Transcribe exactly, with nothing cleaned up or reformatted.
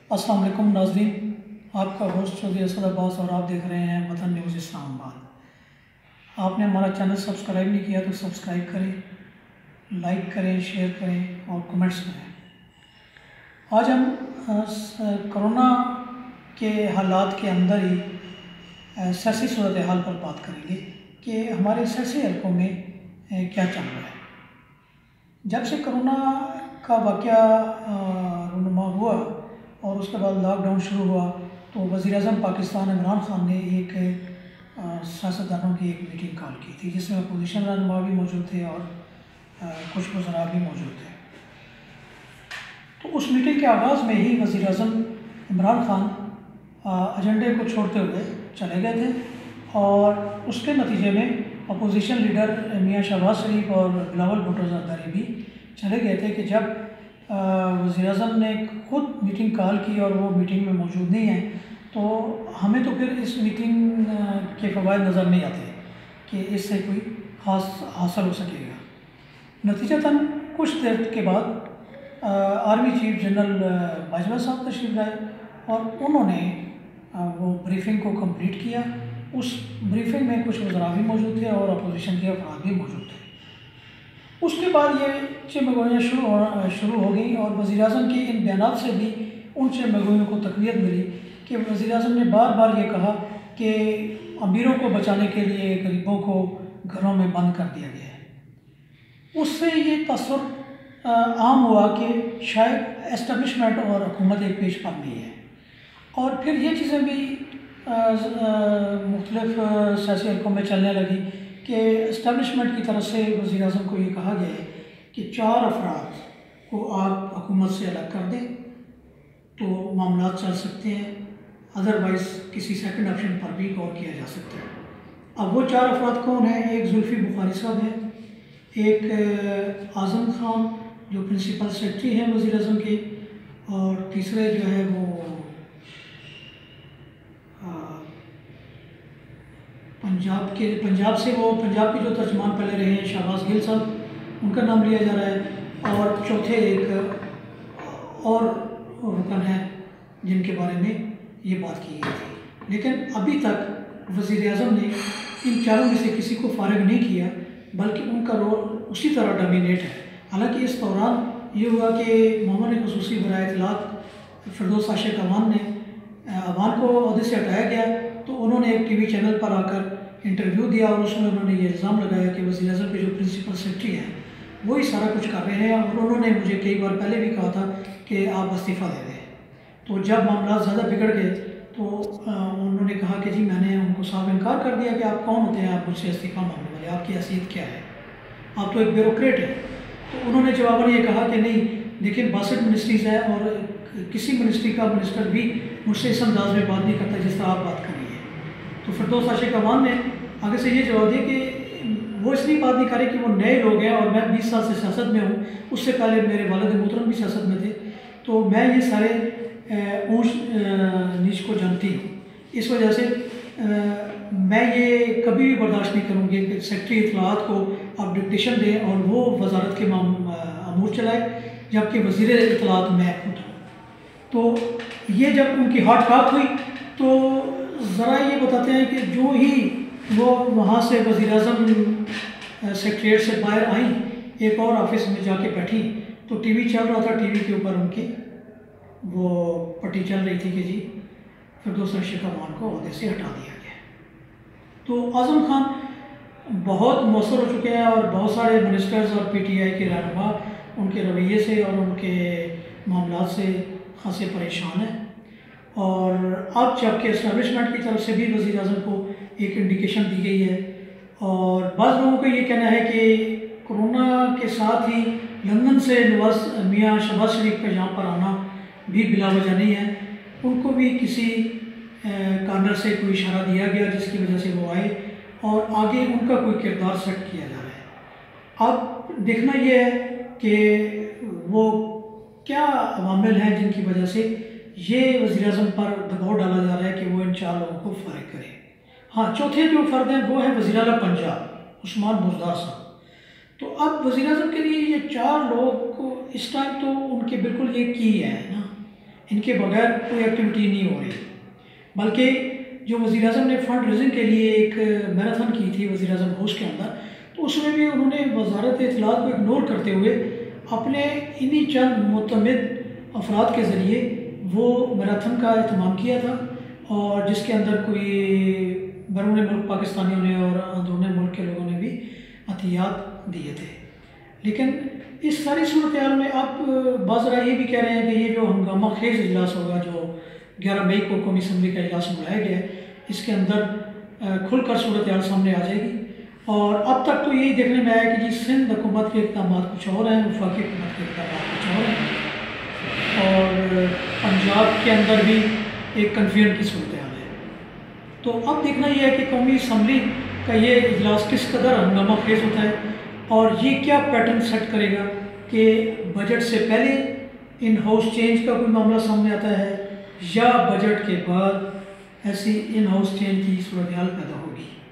अस्सलाम वालेकुम नाज़रीन, आपका होस्ट चौधरी असद अब्बास और आप देख रहे हैं वतन न्यूज़ इस्लामाबाद। आपने हमारा चैनल सब्सक्राइब नहीं किया तो सब्सक्राइब करें, लाइक करें, शेयर करें और कमेंट्स करें। आज हम कोरोना के हालात के अंदर ही सियासी सूरत हाल पर बात करेंगे कि हमारे सियासी हलकों में क्या चल रहा है। जब से कोरोना का वाक़या रूनुमा हुआ और उसके बाद लॉकडाउन शुरू हुआ तो वज़ीर-ए-आज़म पाकिस्तान इमरान खान ने एक सियासतदानों की एक मीटिंग कॉल की थी, जिसमें अपोजिशन रहनुमा भी मौजूद थे और आ, कुछ वज़रा भी मौजूद थे। तो उस मीटिंग के आगाज़ में ही वज़ीर-ए-आज़म इमरान खान एजेंडे को छोड़ते हुए चले गए थे और उसके नतीजे में अपोजिशन लीडर मियां शहबाज शरीफ और बिलावल भुट्टो ज़रदारी भी चले गए थे कि जब वज़ीर-ए-आज़म ने खुद मीटिंग कॉल की और वो मीटिंग में मौजूद नहीं है तो हमें तो फिर इस मीटिंग के फ़वाइद नज़र नहीं आते कि इससे कोई ख़ास हासिल हो सकेगा। नतीजतन कुछ देर के बाद आर्मी चीफ जनरल बाजवा साहब तशरीफ़ लाए और उन्होंने वो ब्रीफिंग को कंप्लीट किया। उस ब्रीफिंग में कुछ वज़रा भी मौजूद थे और अपोजिशन के अफराद भी मौजूद थे। उसके बाद ये चमगोइयाँ शुरू हो शुरू हो गई और वज़ीर-ए-आज़म के इन बयानात से भी उन चमगोइयों को तक़वियत मिली कि वज़ीर-ए-आज़म ने बार बार ये कहा कि अमीरों को बचाने के लिए गरीबों को घरों में बंद कर दिया गया है। उससे ये तसव्वुर आम हुआ कि शायद एस्टेब्लिशमेंट और हुकूमत एक पेश पर नहीं है। और फिर ये चीज़ें भी मुख्तलिफ सियासी हलकों में चलने लगी कि इस्टेब्लिशमेंट की तरफ से वज़ीर-ए-आज़म को ये कहा गया है कि चार अफराद को आप हुकूमत से अलग कर दें तो मामला चल सकते हैं, अदरवाइज़ किसी सेकंड ऑप्शन पर भी गौर किया जा सकता है। अब वो चार अफराद कौन हैं? एक जुल्फ़ी बुखारी साहब हैं, एक आज़म खान जो प्रिंसिपल सेक्रेटरी हैं वज़ीर-ए-आज़म के, और तीसरे जो है वो पंजाब के पंजाब से वो पंजाब के जो तर्जमान पहले रहे हैं शहबाज गिल साहब, उनका नाम लिया जा रहा है, और चौथे एक और रुकन है जिनके बारे में ये बात की गई थी। लेकिन अभी तक वज़ीर-ए-आज़म ने इन चारों में से किसी को फारिग नहीं किया, बल्कि उनका रोल उसी तरह डोमिनेट है। हालांकि इस दौरान ये हुआ कि मोहम्मद ख़ुसूसी बराए इत्तलात फिरदौस आशिक अवान ने अवान को अहदे से हटाया गया तो उन्होंने एक टीवी चैनल पर आकर इंटरव्यू दिया और उसमें उन्होंने ये इल्ज़ाम लगाया कि वज़ीर-ए-आज़म के जो प्रिंसिपल सेक्रेटरी हैं वही सारा कुछ कर रहे हैं, और उन्होंने मुझे कई बार पहले भी कहा था कि आप इस्तीफ़ा दे दें। तो जब मामला ज़्यादा बिगड़ गए तो उन्होंने कहा कि जी मैंने उनको साफ इनकार कर दिया कि आप कौन होते हैं, आप मुझसे इस्तीफ़ा मांगने वाले, आपकी हैसियत क्या है, आप तो एक ब्यूरोक्रेट हैं। तो उन्होंने जवाबन ये कहा कि नहीं देखिए बासठ मिनिस्ट्रीज़ हैं और किसी मिनिस्ट्री का मिनिस्टर भी मुझसे इस अंदाज में बात नहीं करता जिस तरह आप बात कर रही है। तो फिरदौस आशिक अवान ने आगे से ये जवाब दिया कि वो इसलिए बात नहीं कर रहे कि वो नए लोग हैं और मैं बीस साल से सियासत में हूँ, उससे पहले मेरे वालिद मोहतरम भी सियासत में थे, तो मैं ये सारे ऊंच नीच को जानती हूँ। इस वजह से आ, मैं ये कभी भी बर्दाश्त नहीं करूँगी कि सेक्रेटरी इत्तलाआत को आप डिक्टेशन दें और वो वजारत के अमूर चलाए, जबकि वज़ीर इत्तलाआत मैं खुद हूँ। तो ये जब उनकी हॉट टॉक हुई तो ज़रा ये बताते हैं कि जो ही वो वहाँ से वज़ीर-ए-आज़म सेक्रेटरीट से बाहर आई, एक और ऑफिस में जाके बैठी तो टीवी चल रहा था, टीवी के ऊपर उनकी वो पट्टी चल रही थी कि जी फिरदौस आशिक अवान को ओहदे से हटा दिया गया। तो आज़म खान बहुत मौसर हो चुके हैं और बहुत सारे मिनिस्टर्स और पीटीआई के रहनुमा उनके रवैये से और उनके मामलात से खासे परेशान हैं। और अब जबकि इस्टेब्लिशमेंट की तरफ से भी वज़ीर-ए-आज़म को एक इंडिकेशन दी गई है, और बाज़ लोगों का ये कहना है कि कोरोना के साथ ही लंदन से नवाज मियां शहबाज शरीफ का यहाँ पर आना भी बिला वजह नहीं है, उनको भी किसी कॉर्नर से कोई इशारा दिया गया जिसकी वजह से वो आए और आगे उनका कोई किरदार सेट किया जा रहा है। अब देखना ये है कि वो क्या अवामिल हैं जिनकी वजह से ये वज़ीर-ए-आज़म पर दबाव डाला जा रहा है कि वो इन चार लोगों को फारिग करे। हाँ, चौथे जो फ़र्द हैं वो है वज़ीर आला पंजाब उस्मान बुज़दार साहब। तो अब वज़ीर-ए-आज़म के लिए ये चार लोग को इस टाइम तो उनके बिल्कुल ये की है ना इनके बगैर कोई एक्टिविटी नहीं हो रही। बल्कि जो वज़ीर आज़म ने फ़ंड रेजिंग के लिए एक मैराथन की थी वज़ीर आज़म हाउस के अंदर, तो उसमें भी उन्होंने वजारत इत्तलात को इग्नोर करते हुए अपने इन्हीं चंद मुतमिद अफराद के ज़रिए वो मैराथन का अहतमाम किया था, और जिसके अंदर कोई बैरून मुल्क पाकिस्तानियों ने और अंदरूनी मुल्क के लोगों ने भी अतियात दिए थे। लेकिन इस सारी सूरत हाल में अब बाज़रा ये भी कह रहे हैं कि ये जो हंगामा खेज़ इजलास होगा जो ग्यारह मई को कौमी असम्बली का इजलास बुलाया गया है, इसके अंदर खुलकर सूरत हाल सामने आ जाएगी। और अब तक तो यही देखने में आया कि जी सिंध हुकूमत के इक़दाम कुछ और हैं, वफाकी हुकूमत के इक़दाम कुछ और हैं, और पंजाब के अंदर भी एक कन्फ्यूजन की सूरत हाल है। तो अब देखना यह है कि कौमी असम्बली का ये इजलास किस कदर हंगामा खेज़ होता है, और ये क्या पैटर्न सेट करेगा कि बजट से पहले इन हाउस चेंज का कोई मामला सामने आता है या बजट के बाद ऐसी इन हाउस चेंज की सूरत हाल पैदा होगी।